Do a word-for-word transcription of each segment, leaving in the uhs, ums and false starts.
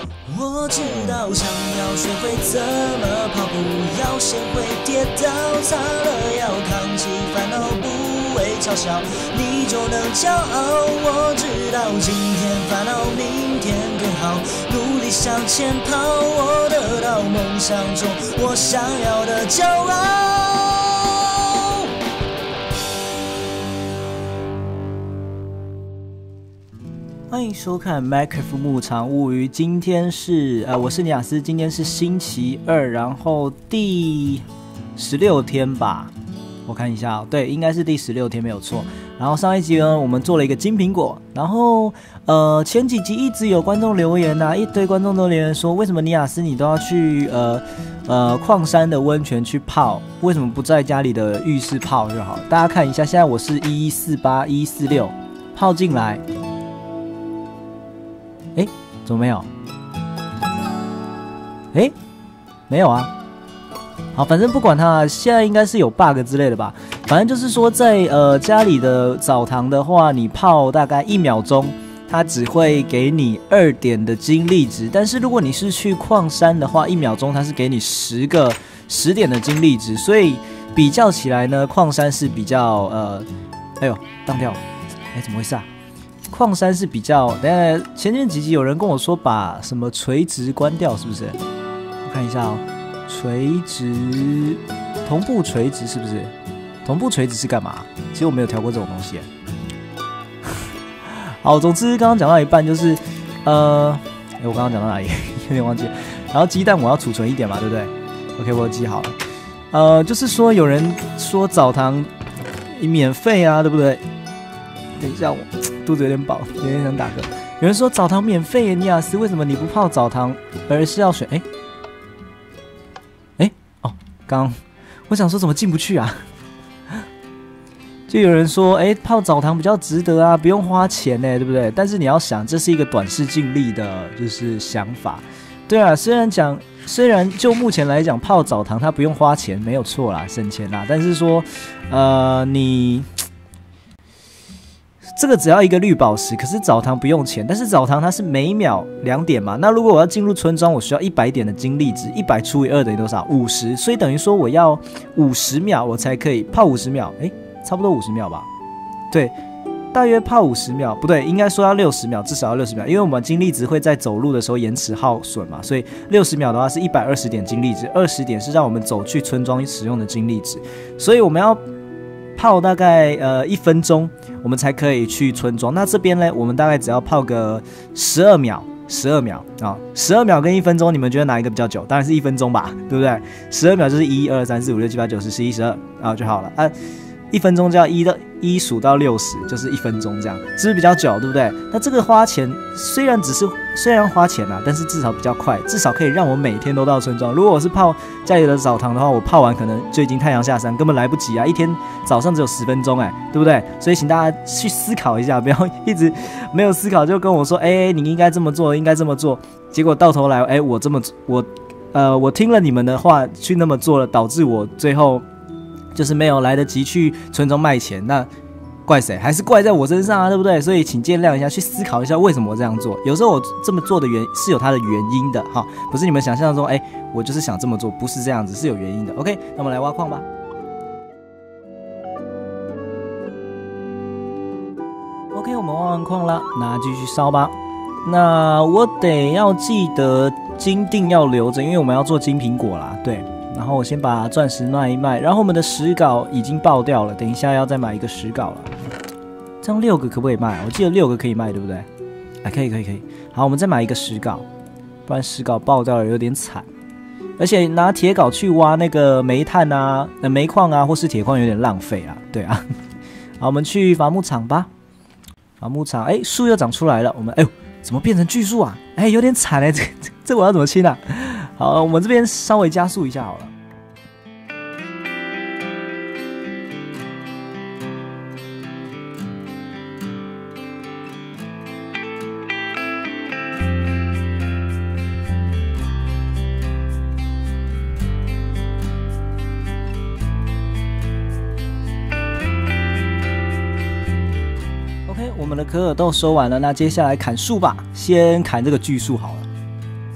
我知道，想要学会怎么跑，不要先会跌倒，擦了药，扛起烦恼，不为嘲笑，你就能骄傲。我知道，今天烦恼，明天更好，努力向前跑，我得到梦想中我想要的骄傲。欢迎收看《麦克夫牧场物语》。今天是呃，我是尼亚斯，今天是星期二，然后第十六天吧，我看一下、哦，对，应该是第十六天没有错。然后上一集呢，我们做了一个金苹果，然后呃前几集一直有观众留言呐、啊，一堆观众都留言说，为什么尼亚斯你都要去呃呃矿山的温泉去泡，为什么不在家里的浴室泡就好？大家看一下，现在我是一一四八一四六泡进来。哎，怎么没有？哎，没有啊。好，反正不管它，现在应该是有 bug 之类的吧。反正就是说在，在呃家里的澡堂的话，你泡大概一秒钟，它只会给你二点的精力值。但是如果你是去矿山的话，一秒钟它是给你十个十点的精力值。所以比较起来呢，矿山是比较呃，哎呦，当掉了，哎，怎么回事啊？矿山是比较，等下前面几集有人跟我说把什么垂直关掉，是不是？我看一下哦，垂直同步垂直是不是？同步垂直是干嘛？其实我没有调过这种东西。好，总之刚刚讲到一半就是，呃，哎，我刚刚讲到哪里？有点忘记了。然后鸡蛋我要储存一点嘛，对不对 ？OK， 我记好了。呃，就是说有人说澡堂免费啊，对不对？等一下我。肚子有点饱，有点想打嗝。有人说澡堂免费耶，尼亚斯，为什么你不泡澡堂，而是要选？哎，哎，哦，刚我想说怎么进不去啊？就有人说，哎，泡澡堂比较值得啊，不用花钱呢，对不对？但是你要想，这是一个短视近利的，就是想法。对啊，虽然讲，虽然就目前来讲，泡澡堂它不用花钱，没有错啦，省钱啦。但是说，呃，你。这个只要一个绿宝石，可是澡堂不用钱，但是澡堂它是每秒两点嘛。那如果我要进入村庄，我需要一百点的精力值，一百除以二等于多少？五十，所以等于说我要五十秒我才可以泡五十秒，诶，差不多五十秒吧？对，大约泡五十秒，不对，应该说要六十秒，至少要六十秒，因为我们精力值会在走路的时候延迟耗损嘛，所以六十秒的话是一百二十点精力值，二十点是让我们走去村庄使用的精力值，所以我们要泡大概呃一分钟，我们才可以去村庄。那这边呢，我们大概只要泡个十二秒，十二秒啊，十二秒跟一分钟，你们觉得哪一个比较久？当然是一分钟吧，对不对？十二秒就是一二三四五六七八九十十一十二啊就好了啊。一分钟就要一到一数到六十，就是一分钟这样，是不是比较久，对不对？那这个花钱虽然只是虽然花钱啊，但是至少比较快，至少可以让我每天都到村庄。如果我是泡家里的澡堂的话，我泡完可能就已经太阳下山，根本来不及啊！一天早上只有十分钟，哎，对不对？所以请大家去思考一下，不要一直没有思考就跟我说，哎，你应该这么做，应该这么做，结果到头来，哎，我这么我呃我听了你们的话去那么做了，导致我最后。就是没有来得及去村庄卖钱，那怪谁？还是怪在我身上啊，对不对？所以请见谅一下，去思考一下为什么我这样做。有时候我这么做的原是有它的原因的，哈，不是你们想象中，哎，我就是想这么做，不是这样子，是有原因的。OK， 那我们来挖矿吧。OK， 我们挖完矿了，那继续烧吧。那我得要记得金锭要留着，因为我们要做金苹果啦，对。然后我先把钻石卖一卖，然后我们的石镐已经爆掉了，等一下要再买一个石镐了。这样六个可不可以卖？我记得六个可以卖，对不对？哎，可以可以可以。好，我们再买一个石镐，不然石镐爆掉了有点惨。而且拿铁镐去挖那个煤炭啊、呃、煤矿啊或是铁矿有点浪费啊，对啊。好，我们去伐木场吧。伐木场，哎，树又长出来了。我们哎呦，怎么变成巨树啊？哎，有点惨哎，这这这我要怎么清啊？好，我们这边稍微加速一下好了。OK， 我们的可可豆收完了，那接下来砍树吧，先砍这个巨树好了。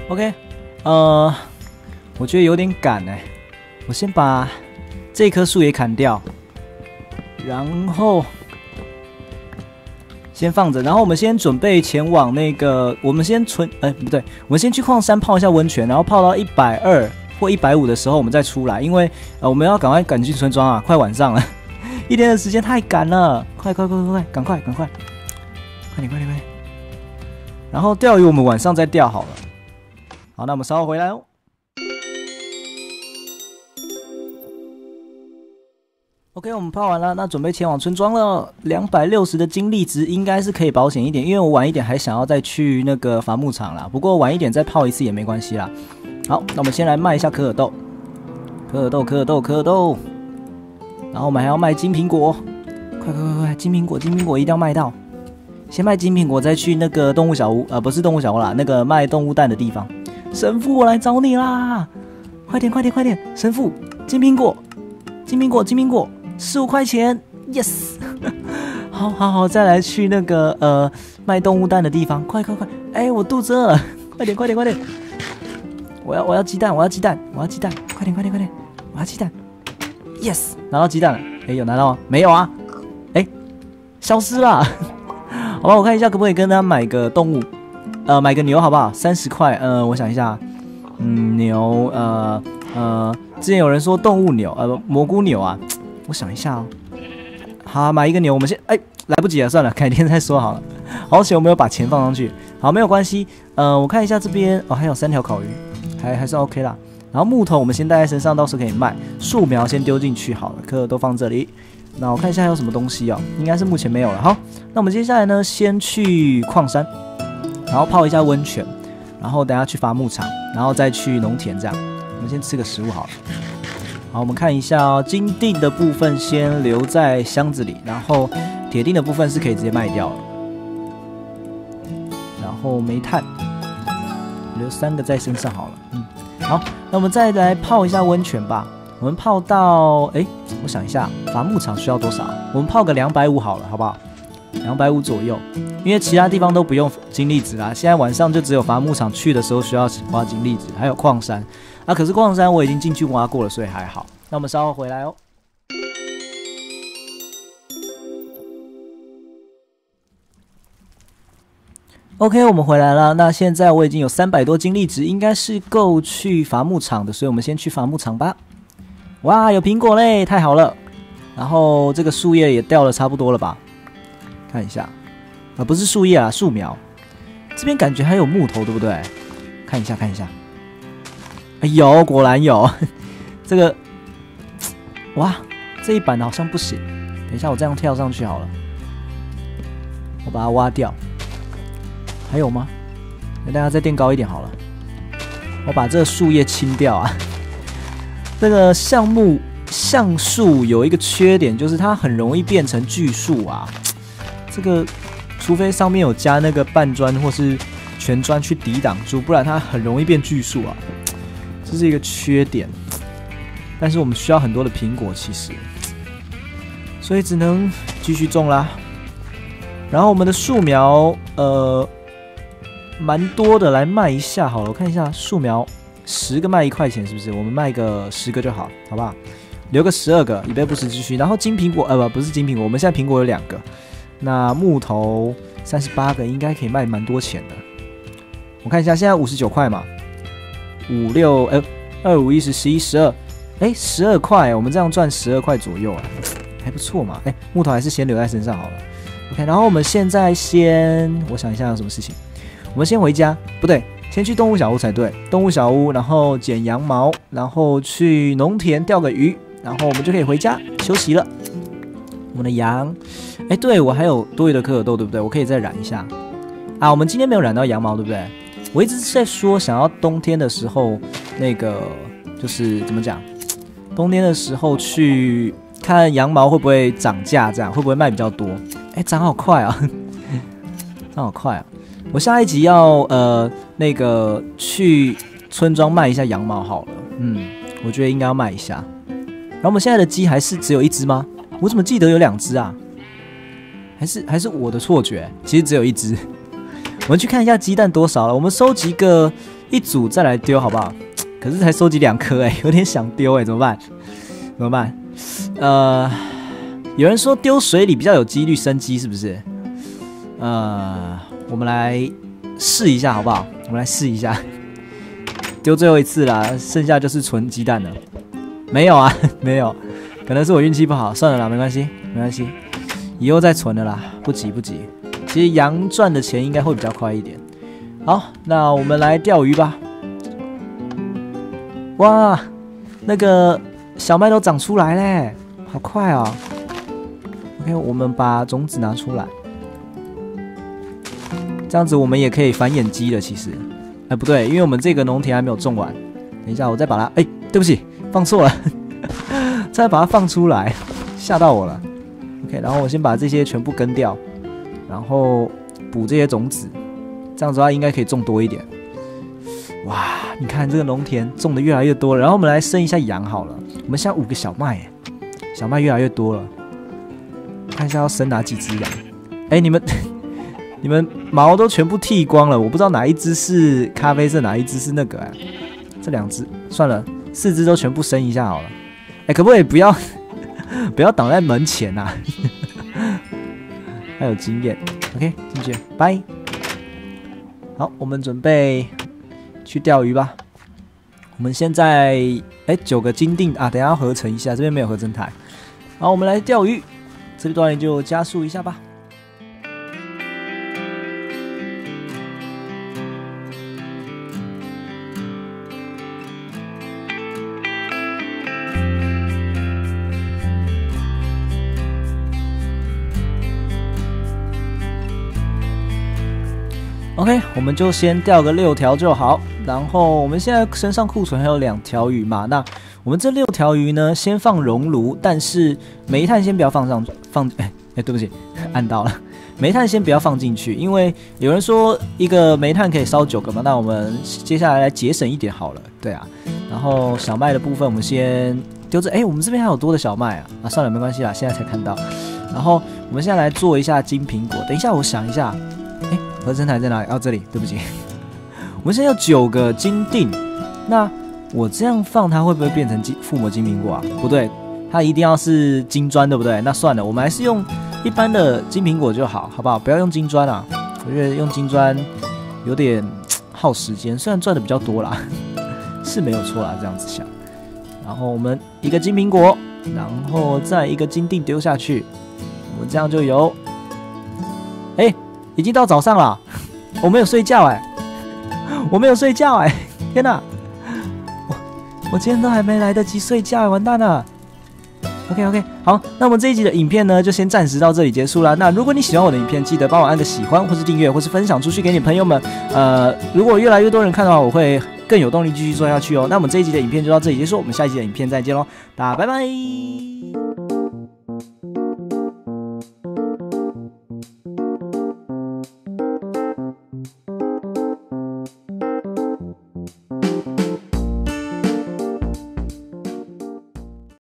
OK， 呃，我觉得有点赶哎，我先把这棵树也砍掉，然后先放着，然后我们先准备前往那个，我们先存，哎、欸，不对，我们先去矿山泡一下温泉，然后泡到一百二或一百五的时候，我们再出来，因为呃我们要赶快赶进村庄啊，快晚上了，一天的时间太赶了，快快快快快，赶快赶快，快点快点快点，然后钓鱼我们晚上再钓好了，好，那我们稍后回来哦。OK， 我们泡完了，那准备前往村庄了。两百六十的精力值应该是可以保险一点，因为我晚一点还想要再去那个伐木场啦。不过晚一点再泡一次也没关系啦。好，那我们先来卖一下可尔豆，可尔豆，可尔豆，可尔豆。然后我们还要卖金苹果，快快快快，金苹果，金苹果一定要卖到。先卖金苹果，再去那个动物小屋，呃，不是动物小屋啦，那个卖动物蛋的地方。神父，我来找你啦！快点，快点，快点！神父，金苹果，金苹果，金苹果。十五块钱 ，yes， 好，好，好，再来去那个呃卖动物蛋的地方，快，快，快！哎，我肚子饿了，快点，快点，快点！我要，我要鸡蛋，我要鸡蛋，我要鸡蛋，快点，快点，快点！我要鸡蛋 ，yes， 拿到鸡蛋了，哎，有拿到吗？没有啊，哎，消失了。好吧，我看一下可不可以跟他买个动物，呃，买个牛好不好？三十块，呃，我想一下，嗯，牛，呃，呃，之前有人说动物牛，呃，蘑菇牛啊。我想一下哦，好，买一个牛，我们先，哎，来不及了，算了，改天再说好了。好险我没有把钱放上去，好，没有关系。呃，我看一下这边，哦，还有三条烤鱼，还还算 OK 啦。然后木头我们先带在身上，到时候可以卖。树苗先丢进去好了，可尔都放这里。那我看一下还有什么东西哦，应该是目前没有了。好，那我们接下来呢，先去矿山，然后泡一下温泉，然后等下去伐木场，然后再去农田这样。我们先吃个食物好了。好，我们看一下哦，金锭的部分先留在箱子里，然后铁锭的部分是可以直接卖掉了。然后煤炭留三个在身上好了。嗯，好，那我们再来泡一下温泉吧。我们泡到，哎，我想一下，伐木场需要多少？我们泡个两百五好了，好不好？两百五左右，因为其他地方都不用精力值啦。现在晚上就只有伐木场去的时候需要花精力值，还有矿山。啊，可是矿山我已经进去挖过了，所以还好。那我们稍后回来哦。OK， 我们回来了。那现在我已经有三百多精力值，应该是够去伐木场的，所以我们先去伐木场吧。哇，有苹果嘞，太好了。然后这个树叶也掉了差不多了吧？看一下，啊，不是树叶啊，树苗。这边感觉还有木头，对不对？看一下，看一下。哎，有，果然有。这个，哇，这一版好像不行。等一下，我这样跳上去好了。我把它挖掉。还有吗？那大家再垫高一点好了。我把这个树叶清掉啊。这个橡木橡树有一个缺点，就是它很容易变成巨树啊。这个，除非上面有加那个半砖或是全砖去抵挡住，不然它很容易变巨树啊。这是一个缺点，但是我们需要很多的苹果，其实，所以只能继续种啦。然后我们的树苗，呃，蛮多的，来卖一下好了。我看一下树苗，十个卖一块钱，是不是？我们卖个十个就好，好不好？留个十二个，以备不时之需。然后金苹果，呃，不，不是金苹果，我们现在苹果有两个。那木头三十八个，应该可以卖蛮多钱的。我看一下，现在五十九块嘛。五六哎，二五一十十一十二，哎，十二块，我们这样赚十二块左右啊，还不错嘛。哎，木头还是先留在身上好了。OK， 然后我们现在先，我想一下有什么事情，我们先回家，不对，先去动物小屋才对。动物小屋，然后剪羊毛，然后去农田钓个鱼，然后我们就可以回家休息了。我们的羊，哎，对我还有多余的可尔豆，对不对？我可以再染一下啊。我们今天没有染到羊毛，对不对？我一直在说，想要冬天的时候，那个就是怎么讲？冬天的时候去看羊毛会不会涨价，这样会不会卖比较多？哎，涨好快啊，涨好快啊！我下一集要呃那个去村庄卖一下羊毛好了，嗯，我觉得应该要卖一下。然后我们现在的鸡还是只有一只吗？我怎么记得有两只啊？还是还是我的错觉？其实只有一只。我们去看一下鸡蛋多少了。我们收集个一组再来丢好不好？可是才收集两颗哎，有点想丢哎，怎么办？怎么办？呃，有人说丢水里比较有几率生机，是不是？呃，我们来试一下好不好？我们来试一下，丢最后一次啦，剩下就是纯鸡蛋了。没有啊，没有，可能是我运气不好，算了啦，没关系，没关系，以后再存了啦，不急不急。其实羊赚的钱应该会比较快一点。好，那我们来钓鱼吧。哇，那个小麦都长出来嘞，好快啊！ OK， 我们把种子拿出来，这样子我们也可以繁衍鸡了。其实，哎，不对，因为我们这个农田还没有种完。等一下，我再把它，哎，对不起，放错了，再把它放出来，吓到我了。OK， 然后我先把这些全部根掉，然后补这些种子，这样子的话应该可以种多一点。哇，你看这个农田种的越来越多了。然后我们来生一下羊好了。我们现在五个小麦，小麦越来越多了。看一下要生哪几只羊。哎，你们你们毛都全部剃光了，我不知道哪一只是咖啡色，哪一只是那个哎。这两只算了，四只都全部生一下好了。哎，可不可以不要不要挡在门前啊？还有经验。OK， 进去，拜。好，我们准备去钓鱼吧。我们现在哎九个金锭啊，等一下要合成一下，这边没有合成台。好，我们来钓鱼，这段就加速一下吧。OK， 我们就先钓个六条就好。然后我们现在身上库存还有两条鱼嘛，那我们这六条鱼呢，先放熔炉，但是煤炭先不要放上放，哎哎，对不起，按到了，煤炭先不要放进去，因为有人说一个煤炭可以烧九个嘛，那我们接下来来节省一点好了，对啊。然后小麦的部分我们先丢着，哎，我们这边还有多的小麦啊，啊算了，没关系啦，现在才看到。然后我们现在来做一下金苹果，等一下我想一下。哎，合成台在哪里？哦，这里，对不起。我们现在有九个金锭，那我这样放它会不会变成金附魔金苹果啊？不对，它一定要是金砖，对不对？那算了，我们还是用一般的金苹果就好，好不好？不要用金砖啊，我觉得用金砖有点耗时间，虽然赚的比较多啦，是没有错啦，这样子想。然后我们一个金苹果，然后再一个金锭丢下去，我们这样就有，哎。已经到早上了，我没有睡觉哎、欸，我没有睡觉哎、欸，天哪，我我今天都还没来得及睡觉，完蛋了。OK OK， 好，那我们这一集的影片呢，就先暂时到这里结束了。那如果你喜欢我的影片，记得帮我按个喜欢，或是订阅，或是分享出去给你朋友们。呃，如果越来越多人看的话，我会更有动力继续做下去哦。那我们这一集的影片就到这里结束，我们下一集的影片再见喽，大家拜拜。